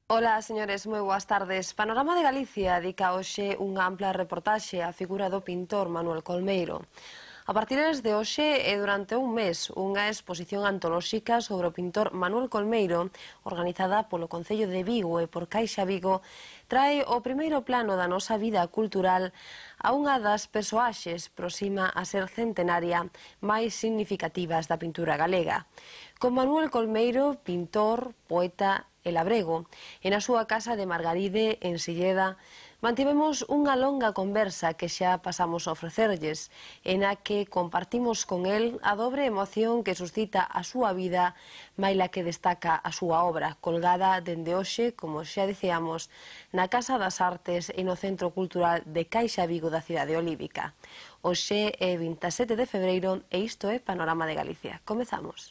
Ola, señores, moi boas tardes. Panorama de Galicia dedica hoxe unha ampla reportaxe á figura do pintor Manuel Colmeiro. A partir de hoxe e durante un mes, unha exposición antolóxica sobre o pintor Manuel Colmeiro, organizada polo Concello de Vigo e por Caixa Vigo, trae o primeiro plano da nosa vida cultural a unha das persoaxes próxima a ser centenaria máis significativas da pintura galega. Con Manuel Colmeiro, pintor, poeta e labrego, e na súa casa de Margaride, en Silleda, mantivemos unha longa conversa que xa pasamos a ofrecerlles, e na que compartimos con el a dobre emoción que suscita a súa vida, maila que destaca a súa obra, colgada dende hoxe, como xa dicíamos, na Casa das Artes e no Centro Cultural de Caixa Vigo da cidade olívica. Hoxe é 27 de febreiro e isto é Panorama de Galicia. Comezamos.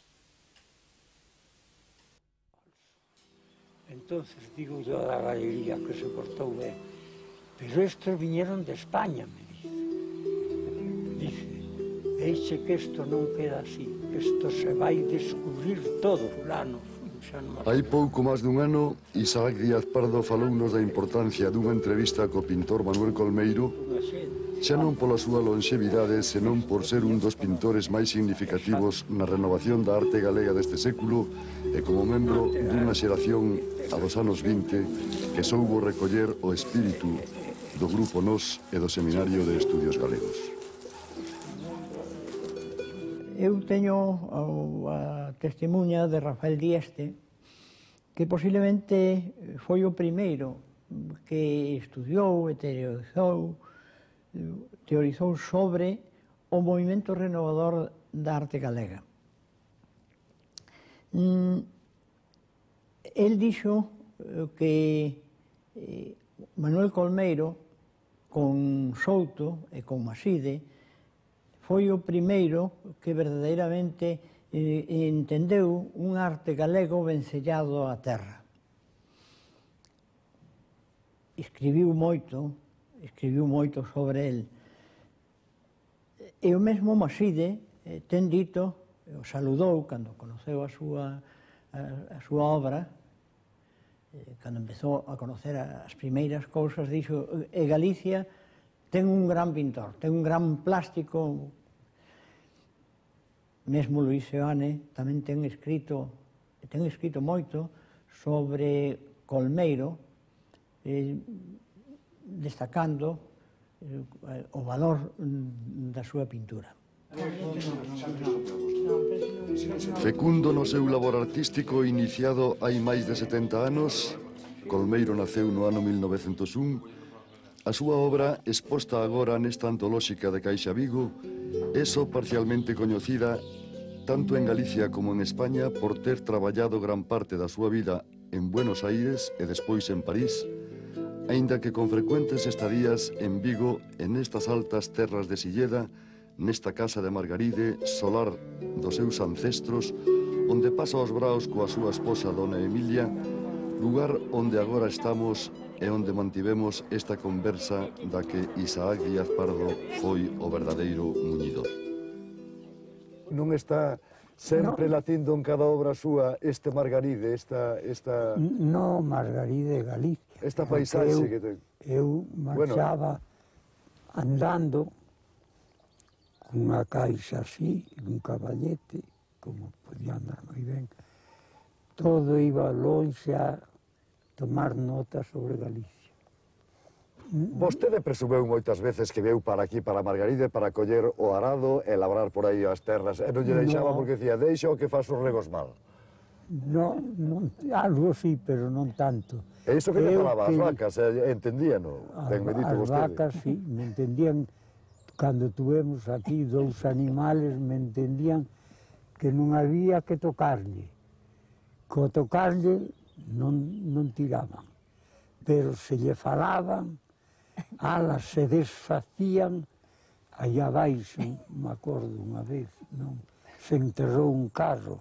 Entonces digo yo a la galería que se portó ben, pero estos vinieron de España, me dice. Dice, deixe que isto non queda así, que isto se vai descubrir todo, fulano. Hai pouco máis dun ano, Isaac Díaz Pardo falounos da importancia dunha entrevista co pintor Manuel Colmeiro, xa non pola súa longevidade, senón por ser un dos pintores máis significativos na renovación da arte galega deste século e como membro dunha xeración a dos anos 20 que soubo recoller o espírito do Grupo Nos e do Seminario de Estudios Galegos. Eu teño a testemunha de Rafael Dieste, que posiblemente foi o primeiro que estudiou e teorizou sobre o movimento renovador da arte galega. El dixo que Manuel Colmeiro, con Souto e con Maside, foi o primeiro que verdadeiramente entendeu un arte galego vencellado á terra. Escribiu moito sobre el. E o mesmo Maside ten dito, o saludou cando conoceu a súa obra, cando empezou a conocer as primeiras cousas, dixo, e Galicia ten un gran pintor, ten un gran plástico. Mesmo Luís Seoane tamén ten escrito moito sobre Colmeiro, destacando o valor da súa pintura. Fecundo no seu labor artístico iniciado hai máis de 70 anos, Colmeiro naceu no ano 1901, a súa obra, exposta agora nesta antolóxica de Caixa Vigo, é só parcialmente coñecida tanto en Galicia como en España por ter traballado gran parte da súa vida en Buenos Aires e despois en París, aínda que con frecuentes estadías en Vigo e nestas altas terras de Silleda, nesta casa de Margaride, solar dos seus ancestros, onde pasa os braos coa súa esposa Dona Emilia, lugar onde agora estamos e onde mantivemos esta conversa da que Isaac Díaz Pardo foi o verdadeiro muñidor. Non está sempre latindo en cada obra súa este Margaride, esta... No, Margaride, Galicia. Esta paisaxe que ten. Eu marchaba andando cunha caixa así, un caballete, como podía andar moi ben. Todo iba lonxe a tomar notas sobre Galicia. Vostede presumeu moitas veces que veu para aquí, para Margaride, para coller o arado e labrar por aí as terras, e non lle deixaba porque decía, deixa o que faz os regos mal. Non, algo sí, pero non tanto. E iso que lle falaba as vacas, entendíano, ten medito vostede. As vacas, sí, me entendían, cando tuvemos aquí dous animales, me entendían que non había que tocarlle. Co tocarlle non tiraban, pero se lle falaban, alas se desfacían, aí abaixo, me acordo unha vez, non? Se enterrou un carro.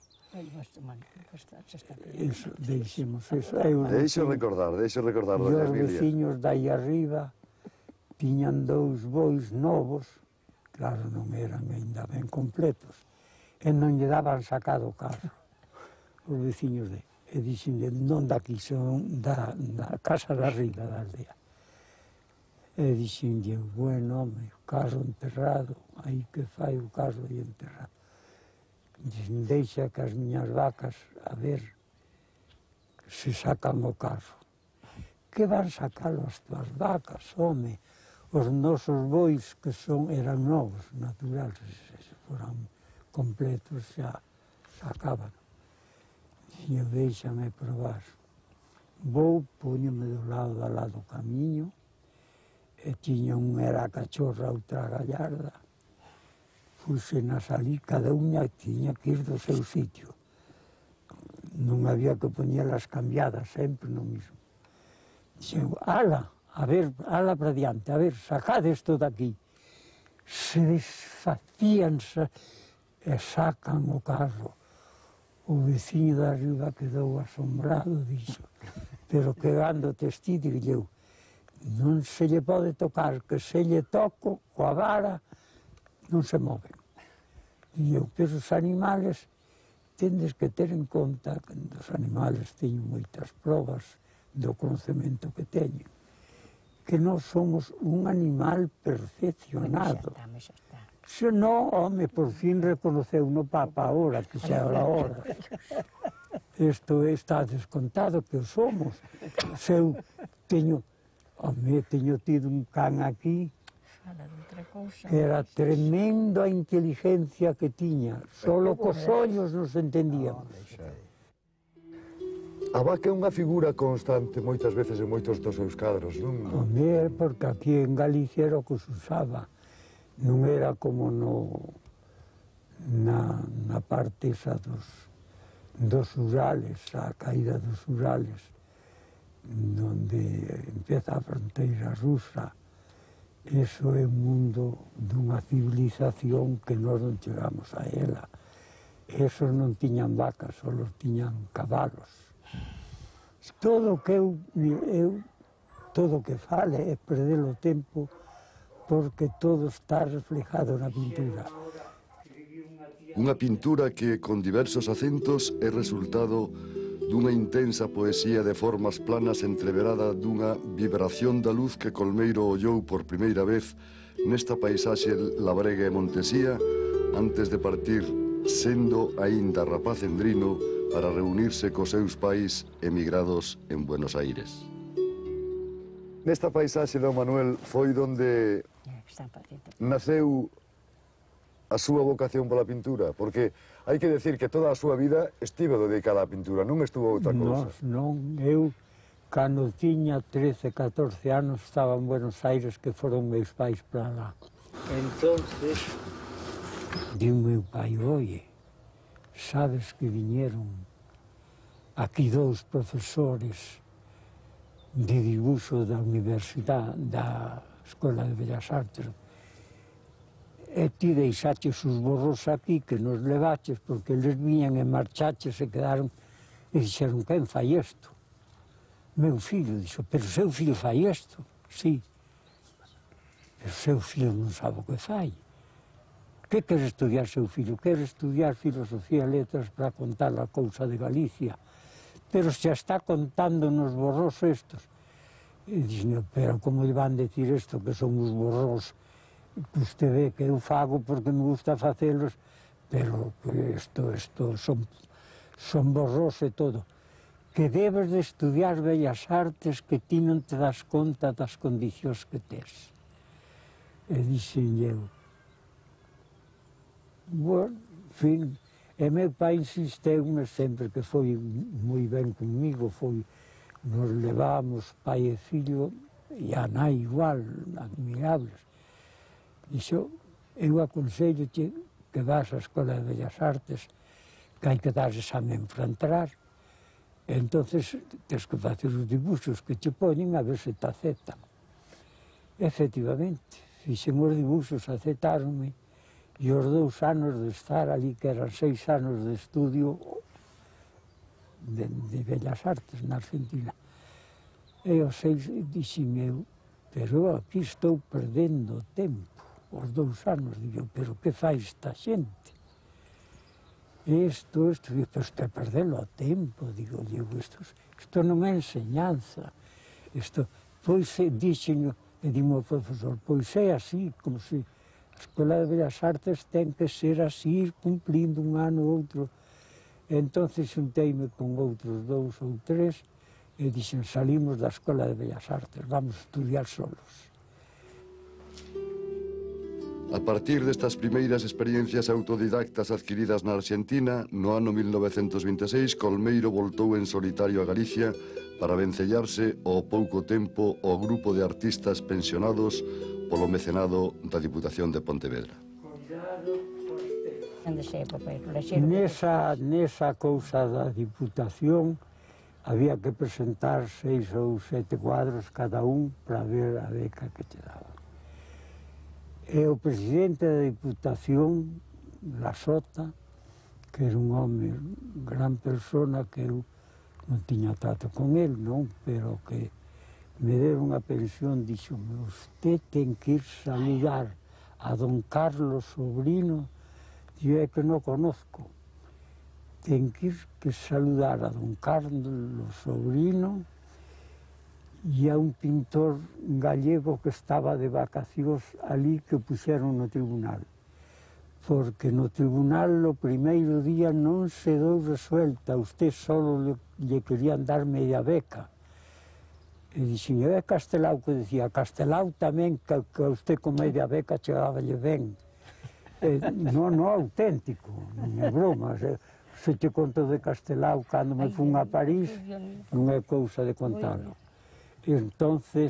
Deixemos eso. Deixo recordar, doña Emilia. E os veciños dai arriba tiñan dous bois novos, claro, non eran ainda ben completos, e non lle daban sacado o carro, os veciños de... E dixen, non daqui, son da casa de arriba da aldea. E dixen, bueno, home, o carro enterrado, aí que fai o carro aí enterrado. Dixen, deixa que as miñas vacas, a ver, se sacan o carro. Que van sacalo as tuas vacas, home? Os nosos bois, que eran novos, naturales, se foran completos, xa sacaban. Dixen, déixame probar. Vou, póñome do lado do camiño, e tiña unha era a cachorra, outra a gallarda. Fuse na salí, cada unha tiña que ir do seu sitio. Non había que poñelas cambiadas, sempre no mismo. Dixen, ala, a ver, ala para diante, a ver, sacad isto daqui. Se desfacían e sacan o carro. O veciño de arriba quedou asombrado, dixo, pero quedando testigo, eu, non se lle pode tocar, que se lle toco coa vara non se moven. E eu, pero os animales, tendes que ter en conta que os animales teñen moitas probas do conocemento que teñen, que non somos un animal perfeccionado. Se non, home, por fin reconoceu no Papa ahora, que xa era a hora. Isto está descontado que o somos. Se eu teño tido un can aquí, que era tremendo a inteligencia que tiña. Solo cos ollos nos entendíamos. A vaca é unha figura constante moitas veces en moitos dos seus cadros, non? Home, porque aquí en Galicia era o que se usaba. Non era como na parte esa dos Urales, a caída dos Urales, donde empeza a fronteira rusa. Eso é un mundo dunha civilización que nós non chegamos a ela. Esos non tiñan vacas, só tiñan cabalos. Todo o que todo o que fale é perder o tempo, porque todo está reflejado na pintura. Unha pintura que, con diversos acentos, é resultado dunha intensa poesía de formas planas entreverada dunha vibración da luz que Colmeiro ollou por primeira vez nesta paisaxe labrega e montesía antes de partir, sendo aínda rapaz endrino, para reunirse cos seus pais emigrados en Buenos Aires. Nesta paisaxe, don Manuel, foi donde naceu a súa vocación pola pintura, porque hai que decir que toda a súa vida estivo dedicada á pintura, non estuvo outra cousa. Non, eu, cando tiña 13, 14 anos, estaba en Buenos Aires, que foron meus pais para lá. Entonces, di meu pai, oye, sabes que viñeron aquí dous profesores de dibuixo da Universidade, da Escola de Bellas Artes, e ti deixaches os borros aquí que nos levaches, porque eles viñan e marchaches e quedaron, e dixeron, quen fai isto? Meu fillo, dixo, pero seu fillo fai isto? Sí. Pero seu fillo non sabe o que fai. Que quere estudiar seu fillo? Quere estudiar filosofía e letras para contar a cousa de Galicia. Pero se está contando nos borros estos. E dixen, pero como lle van decir isto, que son os borros que usted ve que eu fago porque me gusta facelos, pero que isto son borros e todo. Que debes de estudiar Bellas Artes, que ti non te das conta das condicións que tes. E dixen eu, bueno, fin, e meu pai insisteume sempre que foi moi ben comigo, nos levamos, pai e fillo, e a nai igual, admirables. Dixo, eu aconsello-te que vas á Escola de Bellas Artes, que hai que dar examen para entrar, e entonces tens que facer os dibuixos que te poñen a ver se te aceptan. Efectivamente, fixen os dibuixos, aceptaronme, e os 2 anos de estar ali, que eran 6 anos de estudio de Bellas Artes na Argentina. E aos 6 dixen eu, pero aquí estou perdendo tempo. Os 2 anos, digo, pero que fai esta xente? isto, digo, pero isto é perdelo a tempo, digo, isto non é enseñanza, pois dixen, e dimo ao profesor, pois é así, como se a Escola de Bellas Artes ten que ser así, cumplindo un ano ou outro. Entón, xunteime con outros 2 ou 3 e dixen, salimos da Escola de Bellas Artes, vamos a estudiar solos. A partir destas primeiras experiencias autodidactas adquiridas na Argentina, no ano 1926, Colmeiro voltou en solitario a Galicia para vencellarse ao pouco tempo ao grupo de artistas pensionados polo mecenado da Diputación de Pontevedra. Nesa cousa da Diputación había que presentar 6 ou 7 cuadros cada un para ver a beca que te daba. E o presidente da Diputación, Lasota, que era un home, gran persona, que eu non tiña trato con el, non, pero que me deron a pensión, dixome, usted ten que ir saludar a don Carlos Sobrino, e é que non conozco. Ten que ir saludar a don Carlos Sobrino e a un pintor gallego que estaba de vacacións ali que puxeron no tribunal. Porque no tribunal o primeiro día non se dou resuelta, usted solo lle querían dar media beca. E dixen, é Castelao que decía, Castelao tamén que a usted con media beca chegáballe ben. Non auténtico, non é broma. Se te conto de Castelao cando me fun a París, non é cousa de contalo. Entonces,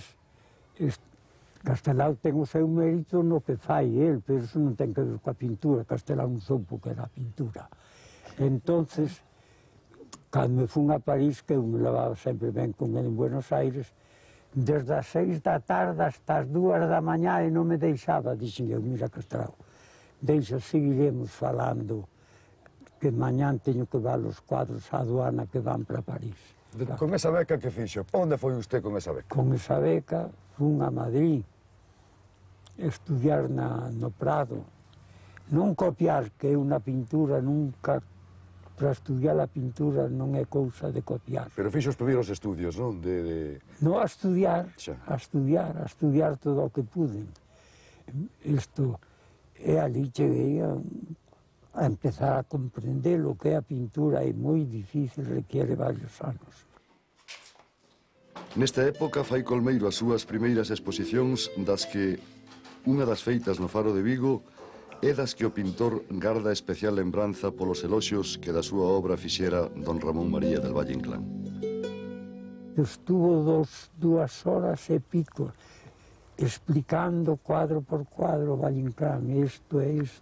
Castelao ten o seu mérito no que fai el, pero eso non ten que ver coa pintura, Castelao non soupo que era a pintura. Entonces, cando me fun a París, que eu me levaba sempre ben con ele en Buenos Aires, desde as 6 da tarde hasta as 2 da mañá e non me deixaba, dixen eu, mira Castelao, deixa, seguiremos falando, que mañán teño que dar os cuadros á aduana que van para París. Con esa beca que fixo? Onde foi usted con esa beca? Con esa beca fun a Madrid, estudiar no Prado. Non copiar, que é unha pintura nunca, para estudiar a pintura non é cousa de copiar. Pero fixo os primeiros estudios, non? Non, a estudiar todo o que pude. Isto, e ali cheguei a empezar a comprender o que é a pintura, é moi difícil, requiere varios anos. Nesta época fai Colmeiro as súas primeiras exposicións das que unha das feitas no Faro de Vigo é das que o pintor garda especial lembranza polos eloxios que da súa obra fixera don Ramón María del Valle Inclán. Estuvo 2 horas e pico explicando cuadro por cuadro Valle Inclán, isto,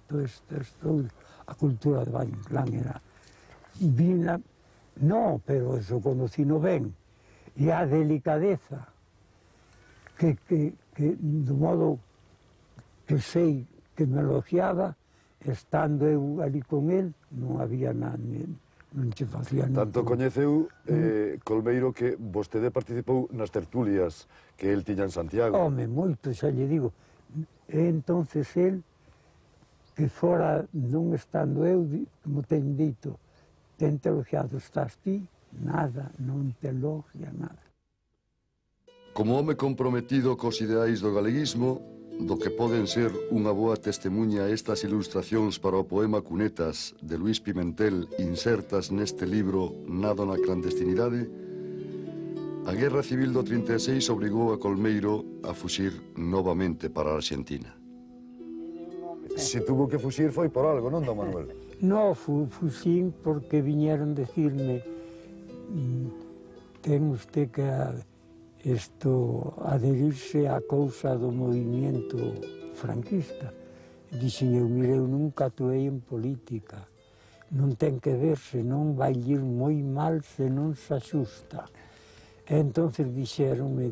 a cultura de Valle Inclán era vina, no, pero eso conocino ben, e a delicadeza que do modo que sei que me elogiaba, estando eu ali con el, non había nada, non che facía nada. Tanto coñeceu Colmeiro que vostede participou nas tertulias que el tiña en Santiago. Home, moito, xa lle digo. E entonces el, que fora non estando eu, como ten dito, ten te elogiado, estás ti, nada, non te elogia nada. Como home comprometido cos ideais do galeguismo, do que poden ser unha boa testemunha estas ilustracións para o poema Cunetas de Luís Pimentel insertas neste libro Nado na clandestinidade, a Guerra Civil do 36 obrigou a Colmeiro a fuxir novamente para a Argentina. Se tuvo que fuxir foi por algo, non, don Manuel? No, fuxín porque viñeron decirme ten usted que adherirse á cousa do movimento franquista. Dixen eu, mire, eu nunca atuei en política. Non ten que ver, senón vai ir moi mal se non se axusta. E entonces dixeronme,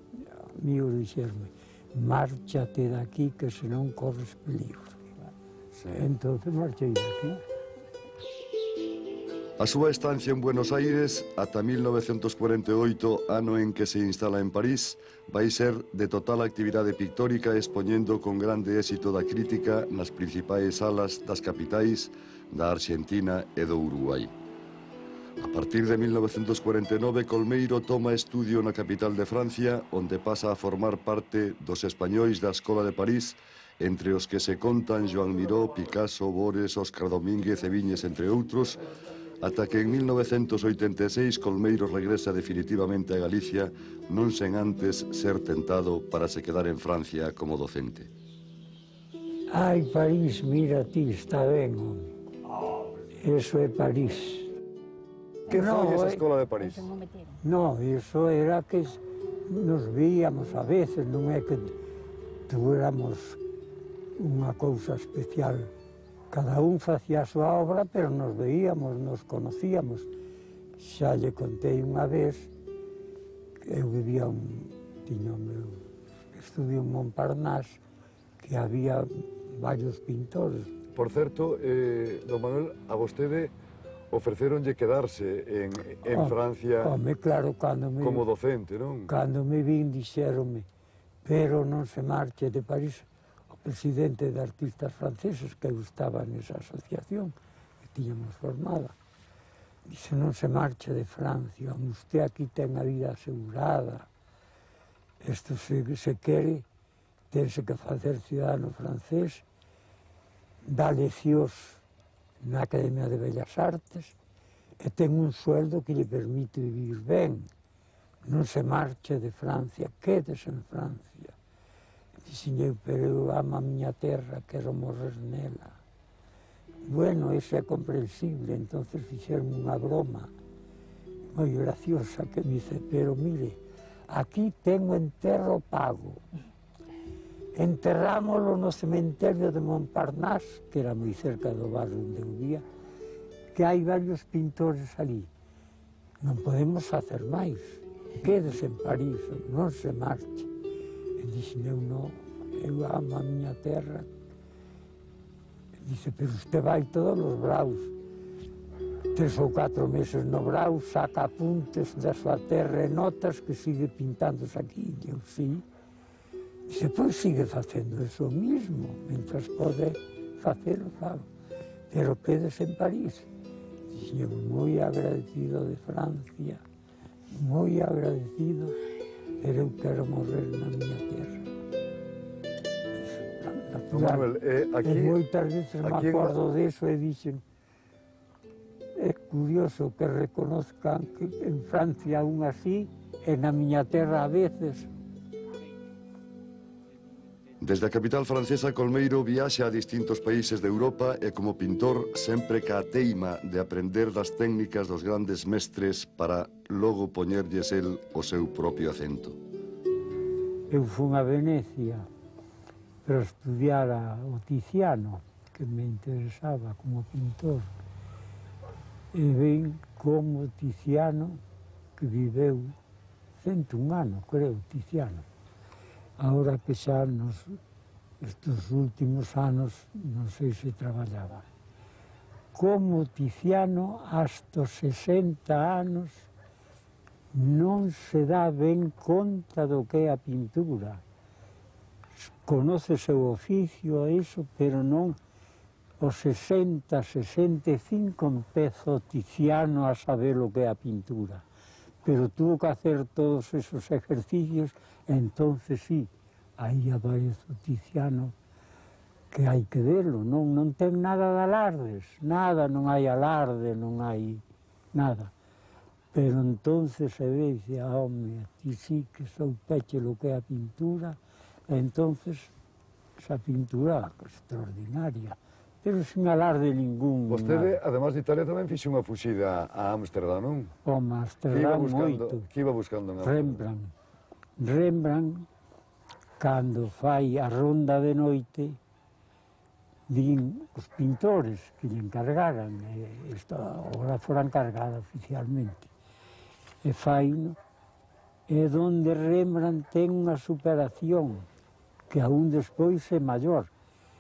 márchate daqui que senón corres peligro. Entonces marchei daqui. A súa estancia en Buenos Aires, ata 1948, ano en que se instala en París, vai ser de total actividade pictórica expoñendo con grande éxito da crítica nas principais salas das capitais da Arxentina e do Uruguai. A partir de 1949, Colmeiro toma estudio na capital de Francia, onde pasa a formar parte dos españois da Escola de París, entre os que se contan Joan Miró, Picasso, Bores, Óscar Domínguez e Viñes, entre outros, ata que en 1986 Colmeiro regresa definitivamente a Galicia, non sen antes ser tentado para se quedar en Francia como docente. Ai, París, mira ti, está ben, eso é París. Que foi esa Escola de París? No, eso era que nos víamos a veces, non é que tuéramos unha cousa especial. Cada un facía a súa obra, pero nos veíamos, nos conocíamos. Xa lle contei unha vez que eu vivía tiña o meu estudio en Montparnasse, que había varios pintores. Por certo, don Manuel, a vostede ofreceronlle quedarse en Francia claro, como docente, non? Cando me vin, dixéronme, pero non se marche de París. O presidente de artistas franceses, que eu estaba nesa asociación, que tiñamos formada, dixe, non se marche de Francia, usted aquí ten a vida asegurada, isto se quere, tense que facer cidadano francés, dá leccións na Academia de Bellas Artes e ten un sueldo que lle permite vivir ben. Non se marche de Francia, quédese en Francia. Dixen eu, pero eu amo a miña terra, quero morrer nela. Bueno, eso é comprensible, entonces fixeron unha broma moi graciosa que me dice, pero mire, aquí tengo enterro pago. Enterrámoslo no cementerio de Montparnasse, que era moi cerca do barrio onde eu vivía, que hai varios pintores ali. Non podemos facer máis. Quédese en París, non se marche. E dixen, eu non, eu amo a miña terra. Dice, pero usted vai todos os braus. 3 ou 4 meses no brau, saca apuntes da súa terra e notas que sigue pintándose aquí. E eu, sí. Dice, pois sigue facendo eso mismo, mentras pode facelo, fago. Pero quedes en París. Dixe, moi agradecido de Francia, moi agradecido, pero eu quero morrer na miña terra. Manuel, aquí, e moitas veces me acordo deso e dixen, é curioso que reconozcan que en Francia un así, e na miña terra a veces. Desde a capital francesa, Colmeiro viaxa a distintos países de Europa e como pintor sempre ca teima de aprender das técnicas dos grandes mestres para logo poñerlles el o seu propio acento. Eu fui a Venecia para estudiar o Tiziano, que me interesaba como pintor. E ven como Tiziano, que viveu 101 anos, creo, Tiziano. Ahora que xa estes últimos anos, non sei se traballaba. Como Tiziano, hasta os 60 anos, non se dá ben conta do que é a pintura. Conoce o seu oficio, iso, pero non os 60, 65 empezou Tiziano a saber o que é a pintura. Pero tuvo que hacer todos esos ejercicios, entonces sí, aí aparece o Tiziano, que hai que verlo, non ten nada de alardes, nada, non hai alarde, non hai nada. Pero entonces se ve, dice, home, ti sí que soupeche lo que é a pintura, entonces esa pintura extraordinaria, pero sin alarde ningún. Vostede, además de Italia, tamén fixe unha fuxida a Ámsterdam, non? Home, Ámsterdam moito. Que iba buscando en Ámsterdam? Rembrandt, cando fai a ronda de noite, din os pintores que lle encargaran, agora fora encargada oficialmente, e faino, é donde Rembrandt ten unha superación, que aún despois é maior.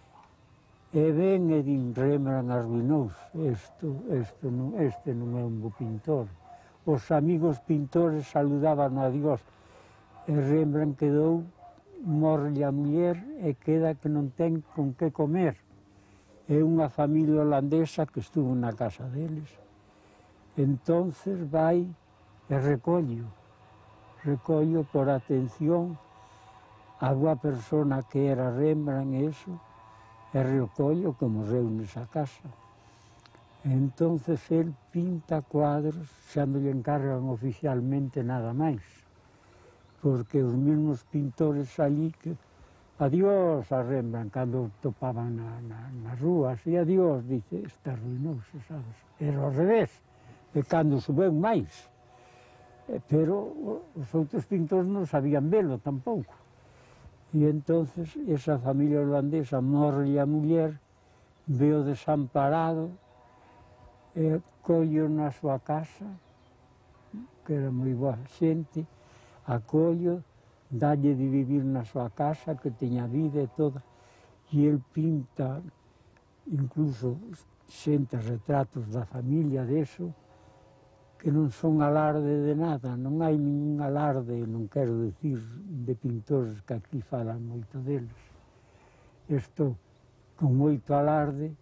E ven e din, Rembrandt arruinouse, este non é un bo pintor. Os amigos pintores saludaban a Dios, e Rembrandt quedou, morre a muller e queda que non ten con que comer. é unha familia holandesa que estuvo na casa deles. Entonces vai e recollo por atención a boa persona que era Rembrandt e eso, e recollo que morreu nesa casa. Entonces él pinta cuadros, xa non lle encargan oficialmente nada máis, porque os mesmos pintores allí que adiós a Rembrandt, cando topaban nas rúas, e adiós, dice, está ruinoso, sabes? Era ao revés, e cando suben máis. Pero os outros pintores non sabían velo tampouco. E entonces esa familia holandesa morre a muller, veo desamparado, e collo na súa casa, que era moi boa xente, acollo, dalle de vivir na súa casa, que teña vida e toda, e el pinta incluso xentes retratos da familia deso, que non son alarde de nada, non hai ningún alarde, non quero dicir, de pintores que aquí falan moito deles. Isto, con moito alarde,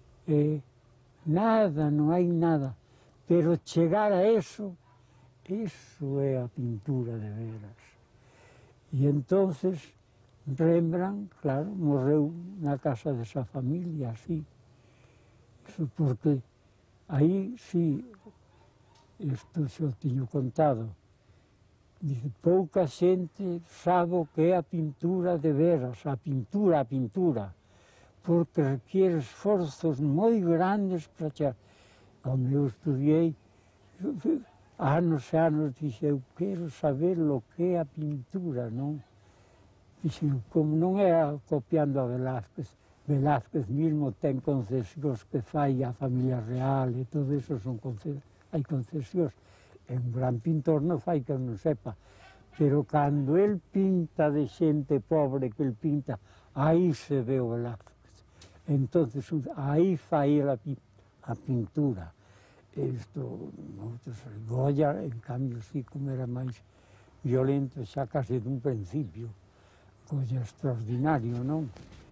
nada, non hai nada, pero chegar a eso é a pintura de veras. E entonces Rembrandt, claro, morreu na casa desa familia, así. Eso porque aí, sí, isto xa o tiño contado, dice, pouca xente sabe o que é a pintura de veras, a pintura, porque requiere esforzos moi grandes para chegar. Como eu estudiei, anos e anos, dixe, eu quero saber o que é a pintura, non? Dixe, como non é copiando a Velázquez, Velázquez mesmo ten concesións que fai a familia real e todo eso son concesións. Hai concesións. É un gran pintor, non fai que non sepa. Pero cando el pinta de xente pobre que el pinta, aí se ve o Velázquez. Entonces, aí fai a pintura. Isto, outros, Goya, en cambio, sí, como era máis violento, xa case dun principio. Goya extraordinario, non?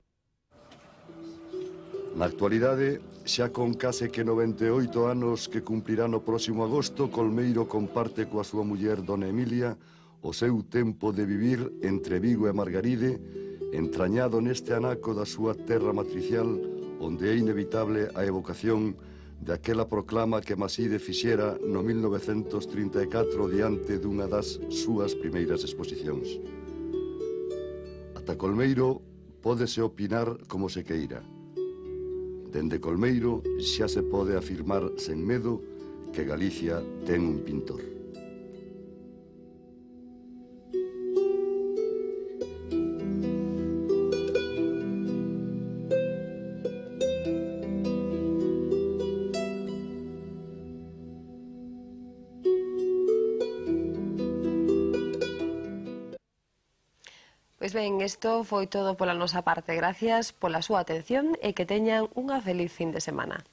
Na actualidade, xa con case que 98 anos que cumprirá no próximo agosto, Colmeiro comparte coa súa muller Dona Emilia o seu tempo de vivir entre Vigo e Margaride, entrañado neste anaco da súa terra matricial, onde é inevitable a evocación daquela proclama que Maside fixera no 1934 diante dunha das súas primeiras exposicións. Ata Colmeiro pódese opinar como se queira. Dende Colmeiro xa se pode afirmar sen medo que Galicia ten un pintor. Pois ben, isto foi todo pola nosa parte. Gracias pola súa atención e que teñan unha feliz fin de semana.